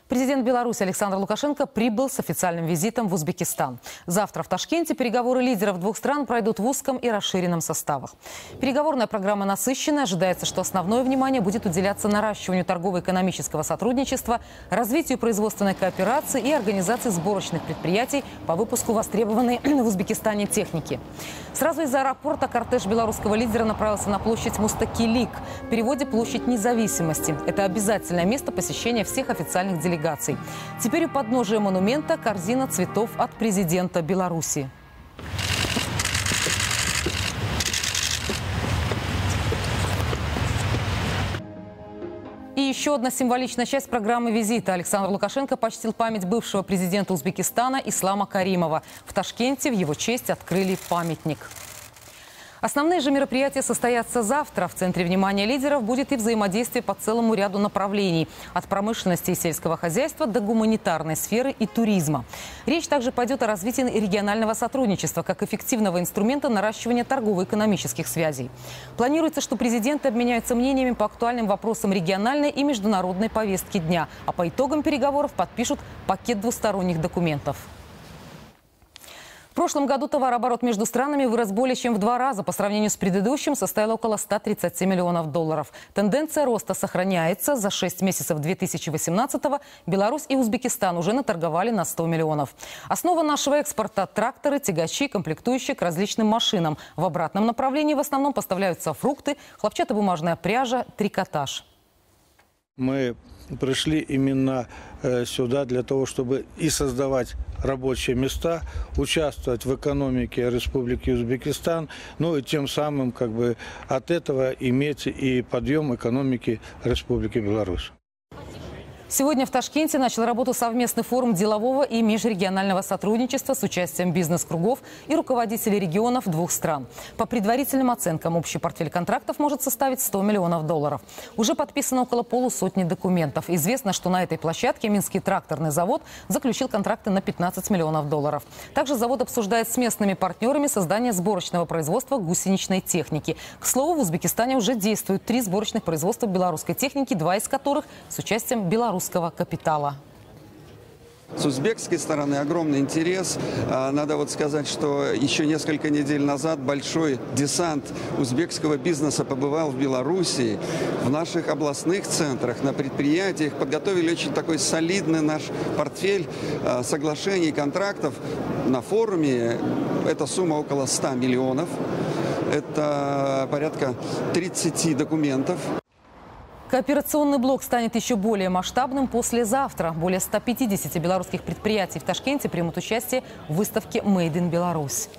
Президент Беларуси Александр Лукашенко прибыл с официальным визитом в Узбекистан. Завтра в Ташкенте переговоры лидеров двух стран пройдут в узком и расширенном составах. Переговорная программа насыщенная. Ожидается, что основное внимание будет уделяться наращиванию торгово-экономического сотрудничества, развитию производственной кооперации и организации сборочных предприятий по выпуску востребованной в Узбекистане техники. Сразу из аэропорта кортеж белорусского лидера направился на площадь Мустакилик, в переводе «Площадь независимости». Это обязательное место посещения всех официальных делегаций. Теперь у подножия монумента корзина цветов от президента Беларуси. И еще одна символичная часть программы визита. Александр Лукашенко почтил память бывшего президента Узбекистана Ислама Каримова. В Ташкенте в его честь открыли памятник. Основные же мероприятия состоятся завтра. В центре внимания лидеров будет и взаимодействие по целому ряду направлений. От промышленности и сельского хозяйства до гуманитарной сферы и туризма. Речь также пойдет о развитии регионального сотрудничества как эффективного инструмента наращивания торгово-экономических связей. Планируется, что президенты обменяются мнениями по актуальным вопросам региональной и международной повестки дня. А по итогам переговоров подпишут пакет двусторонних документов. В прошлом году товарооборот между странами вырос более чем в 2 раза. По сравнению с предыдущим составил около 137 миллионов долларов. Тенденция роста сохраняется. За 6 месяцев 2018-го Беларусь и Узбекистан уже наторговали на 100 миллионов. Основа нашего экспорта – тракторы, тягачи, комплектующие к различным машинам. В обратном направлении в основном поставляются фрукты, хлопчатобумажная пряжа, трикотаж. Мы пришли именно сюда для того, чтобы и создавать рабочие места, участвовать в экономике Республики Узбекистан, ну и тем самым от этого иметь и подъем экономики Республики Беларусь. Сегодня в Ташкенте начал работу совместный форум делового и межрегионального сотрудничества с участием бизнес-кругов и руководителей регионов двух стран. По предварительным оценкам, общий портфель контрактов может составить 100 миллионов долларов. Уже подписано около полусотни документов. Известно, что на этой площадке Минский тракторный завод заключил контракты на 15 миллионов долларов. Также завод обсуждает с местными партнерами создание сборочного производства гусеничной техники. К слову, в Узбекистане уже действуют 3 сборочных производства белорусской техники, 2 из которых с участием белорусского капитала. С узбекской стороны огромный интерес. Надо сказать, что еще несколько недель назад большой десант узбекского бизнеса побывал в Белоруссии, в наших областных центрах, на предприятиях. Подготовили очень такой солидный наш портфель соглашений, контрактов. На форуме эта сумма около 100 миллионов. Это порядка 30 документов. Кооперационный блок станет еще более масштабным послезавтра. Более 150 белорусских предприятий в Ташкенте примут участие в выставке «Made in Belarus».